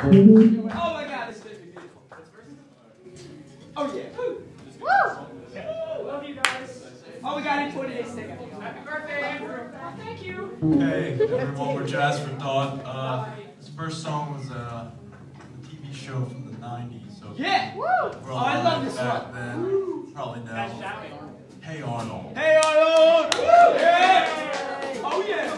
Oh my God, this makes me beautiful. Oh yeah. Woo! Love you guys. Oh, we got into it today. Sing it. Happy birthday, Andrew. Thank you. Hey, everyone, we're Jazz for Thought. This first song was a TV show from the 90s. So Yeah! Woo! Oh, I love this back one. then, probably know. Hey Arnold. Hey Arnold! Woo! Yeah! Oh yeah!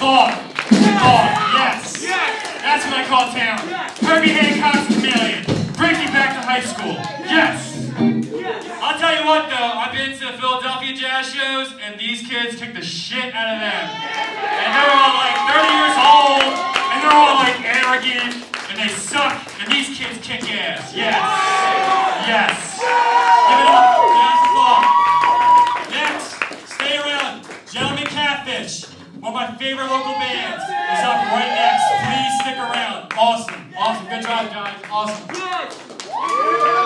Thought. Yes. That's what I call town. Herbie Hancock's Chameleon. Brings me back to high school. Yes. I'll tell you what though, I've been to Philadelphia jazz shows and these kids kick the shit out of them. And they're all like 30 years old and they're all like arrogant and they suck and these kids kick ass. Yes. Yes. Give it up. Next, stay around. Gentlemen Catfish, one of my favorite local bands, is up right next. Please stick around. Awesome. Awesome. Good job, guys. Awesome.